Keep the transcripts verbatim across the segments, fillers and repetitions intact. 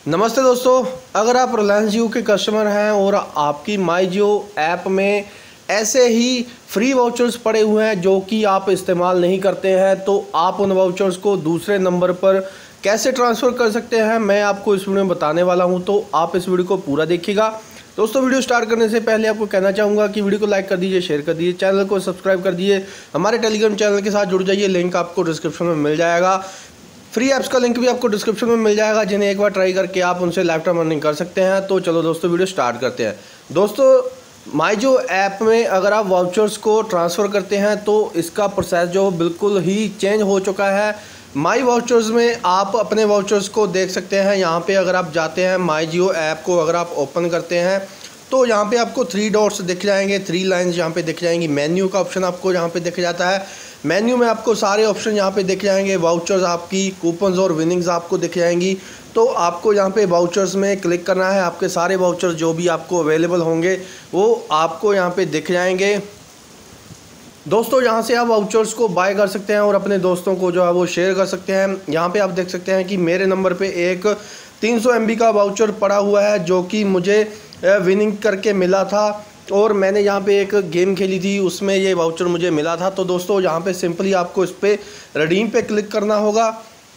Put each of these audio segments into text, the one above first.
नमस्ते दोस्तों, अगर आप रिलायंस जियो के कस्टमर हैं और आपकी माई जियो ऐप में ऐसे ही फ्री वाउचर्स पड़े हुए हैं जो कि आप इस्तेमाल नहीं करते हैं, तो आप उन वाउचर्स को दूसरे नंबर पर कैसे ट्रांसफ़र कर सकते हैं मैं आपको इस वीडियो में बताने वाला हूं। तो आप इस वीडियो को पूरा देखिएगा। दोस्तों, वीडियो स्टार्ट करने से पहले आपको कहना चाहूँगा कि वीडियो को लाइक कर दीजिए, शेयर कर दीजिए, चैनल को सब्सक्राइब कर दीजिए, हमारे टेलीग्राम चैनल के साथ जुड़ जाइए। लिंक आपको डिस्क्रिप्शन में मिल जाएगा। फ्री ऐप्स का लिंक भी आपको डिस्क्रिप्शन में मिल जाएगा, जिन्हें एक बार ट्राई करके आप उनसे लाइफ टाइम अर्निंग कर सकते हैं। तो चलो दोस्तों, वीडियो स्टार्ट करते हैं। दोस्तों, माई जियो ऐप में अगर आप वाउचर्स को ट्रांसफ़र करते हैं तो इसका प्रोसेस जो बिल्कुल ही चेंज हो चुका है। माई वाउचर्स में आप अपने वाउचर्स को देख सकते हैं। यहाँ पे अगर आप जाते हैं माई जियो ऐप को अगर आप ओपन करते हैं तो यहाँ पे आपको थ्री डॉट्स दिख जाएंगे, थ्री लाइंस यहाँ पे दिख जाएंगी। मेन्यू का ऑप्शन आपको यहाँ पे दिख जाता है। मेन्यू में आपको सारे ऑप्शन यहाँ पे दिख जाएंगे। वाउचर्स, आपकी कूपन्स और विनिंग्स आपको दिख जाएंगी। तो आपको यहाँ पे वाउचर्स में क्लिक करना है। आपके सारे वाउचर्स जो भी आपको अवेलेबल होंगे वो आपको यहाँ पे दिख जाएंगे। दोस्तों, यहाँ से आप वाउचर्स को बाय कर सकते हैं और अपने दोस्तों को जो है वो शेयर कर सकते हैं। यहाँ पे आप देख सकते हैं कि मेरे नंबर पे एक तीन सौ एम बी का वाउचर पड़ा हुआ है जो कि मुझे विनिंग करके मिला था, और मैंने यहाँ पे एक गेम खेली थी, उसमें ये वाउचर मुझे मिला था। तो दोस्तों, यहाँ पे सिंपली आपको इस पर रिडीम पे क्लिक करना होगा।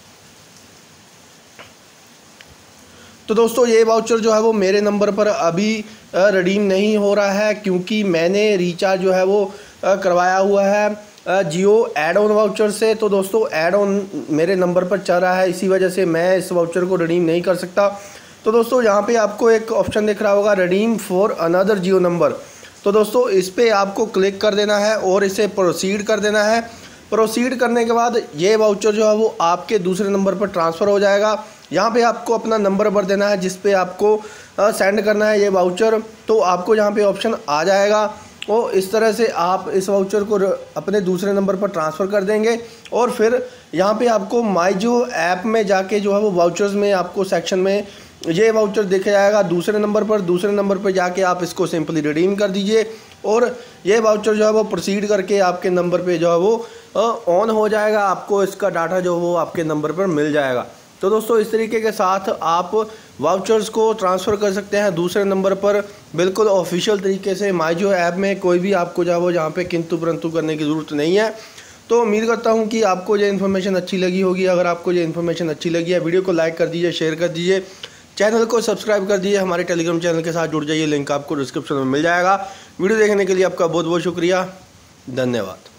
तो दोस्तों, ये वाउचर जो है वो मेरे नंबर पर अभी रिडीम नहीं हो रहा है, क्योंकि मैंने रिचार्ज जो है वो करवाया हुआ है जियो एड ऑन वाउचर से। तो दोस्तों, एड ऑन मेरे नंबर पर चल रहा है, इसी वजह से मैं इस वाउचर को रिडीम नहीं कर सकता। तो दोस्तों, यहाँ पे आपको एक ऑप्शन दिख रहा होगा, redeem for another Jio number. तो दोस्तों, इस पर आपको क्लिक कर देना है और इसे प्रोसीड कर देना है। प्रोसीड करने के बाद ये वाउचर जो है वो आपके दूसरे नंबर पर ट्रांसफ़र हो जाएगा। यहाँ पे आपको अपना नंबर भर देना है जिस पे आपको सेंड करना है ये वाउचर। तो आपको यहाँ पे ऑप्शन आ जाएगा और इस तरह से आप इस वाउचर को अपने दूसरे नंबर पर ट्रांसफ़र कर देंगे। और फिर यहाँ पे आपको माई जियो ऐप में जाके जो है वो वाउचर्स में आपको सेक्शन में ये वाउचर दिख जाएगा दूसरे नंबर पर। दूसरे नंबर पर जाके आप इसको सिंपली रिडीम कर दीजिए और ये वाउचर जो है वो प्रोसीड करके आपके नंबर पे जो है वो ऑन हो जाएगा। आपको इसका डाटा जो वो आपके नंबर पर मिल जाएगा। तो दोस्तों, इस तरीके के साथ आप वाउचर्स को ट्रांसफ़र कर सकते हैं दूसरे नंबर पर, बिल्कुल ऑफिशियल तरीके से। माई जियो ऐप में कोई भी आपको जो है वो जहाँ पे किंतु परंतु करने की ज़रूरत नहीं है। तो उम्मीद करता हूँ कि आपको ये इन्फॉर्मेशन अच्छी लगी होगी। अगर आपको ये इन्फॉर्मेशन अच्छी लगी है, वीडियो को लाइक कर दीजिए, शेयर कर दीजिए, चैनल को सब्सक्राइब कर दीजिए, हमारे टेलीग्राम चैनल के साथ जुड़ जाइए। लिंक आपको डिस्क्रिप्शन में मिल जाएगा। वीडियो देखने के लिए आपका बहुत बहुत शुक्रिया। धन्यवाद।